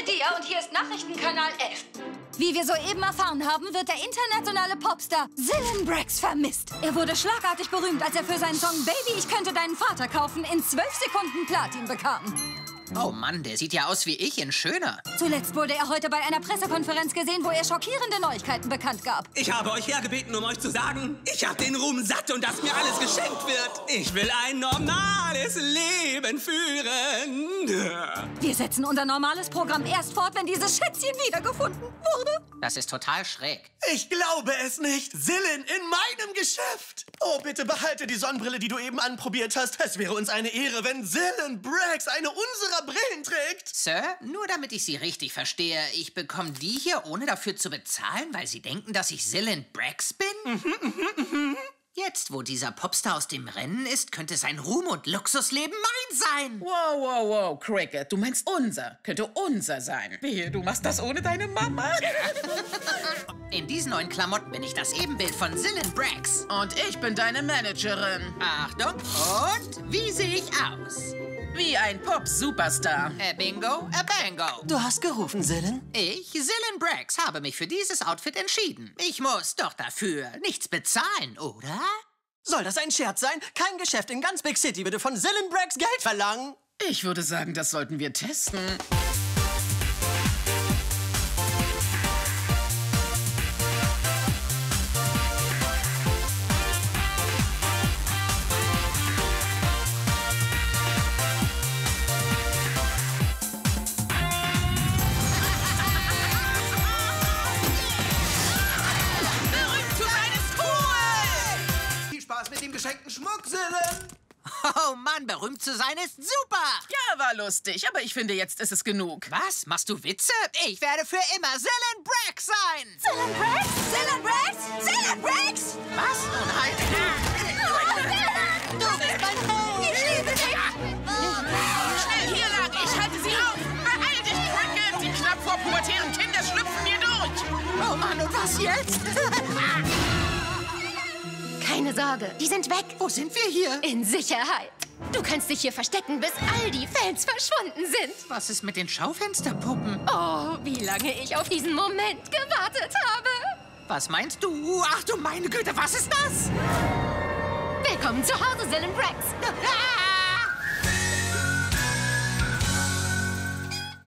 danke dir und hier ist Nachrichtenkanal 11. Wie wir soeben erfahren haben, wird der internationale Popstar Zillin Brax vermisst. Er wurde schlagartig berühmt, als er für seinen Song Baby, ich könnte deinen Vater kaufen, in 12 Sekunden Platin bekam. Oh Mann, der sieht ja aus wie ich in schöner. Zuletzt wurde er heute bei einer Pressekonferenz gesehen, wo er schockierende Neuigkeiten bekannt gab. Ich habe euch hergebeten, um euch zu sagen, ich habe den Ruhm satt und dass mir alles geschenkt wird. Ich will ein normales Leben führen. Wir setzen unser normales Programm erst fort, wenn dieses Schätzchen wiedergefunden wurde. Das ist total schräg. Ich glaube es nicht. Zillin in meinem Geschäft. Oh, bitte behalte die Sonnenbrille, die du eben anprobiert hast. Es wäre uns eine Ehre, wenn Zillin Brax eine unserer Brillen trägt. Sir, nur damit ich Sie richtig verstehe, ich bekomme die hier, ohne dafür zu bezahlen, weil Sie denken, dass ich Zillin Brax bin? Jetzt, wo dieser Popstar aus dem Rennen ist, könnte sein Ruhm und Luxusleben mein sein. Wow, wow, wow, Cricket, du meinst unser. Könnte unser sein. Wehe, du machst das ohne deine Mama. In diesen neuen Klamotten bin ich das Ebenbild von Zillin Brax. Und ich bin deine Managerin. Achtung, und wie sehe ich aus? Wie ein Pop-Superstar. Bingo, Bango. Du hast gerufen, Zillin? Ich, Zillin Brax, habe mich für dieses Outfit entschieden. Ich muss doch dafür nichts bezahlen, oder? Soll das ein Scherz sein? Kein Geschäft in ganz Big City würde von Zillin Brax Geld verlangen. Ich würde sagen, das sollten wir testen. Mit dem geschenkten Schmuck, Zillin. Oh Mann, berühmt zu sein ist super. Ja, war lustig, aber ich finde, jetzt ist es genug. Was? Machst du Witze? Ich werde für immer Zillin Brax sein. Zillin Brax? Zillin Brax? Zillin Brax? Was? Oh nein. Du bist mein Held. Ich liebe dich. Schnell hier lang, ich halte sie auf. Beeil dich, Cricket. Die knapp vor pubertären Kinder schlüpfen mir durch. Oh Mann, und was jetzt? Keine Sorge, die sind weg. Wo sind wir hier? In Sicherheit. Du kannst dich hier verstecken, bis all die Fans verschwunden sind. Was ist mit den Schaufensterpuppen? Oh, wie lange ich auf diesen Moment gewartet habe. Was meinst du? Ach du meine Güte, was ist das? Willkommen zu Hause, Zillin Brax. Ah!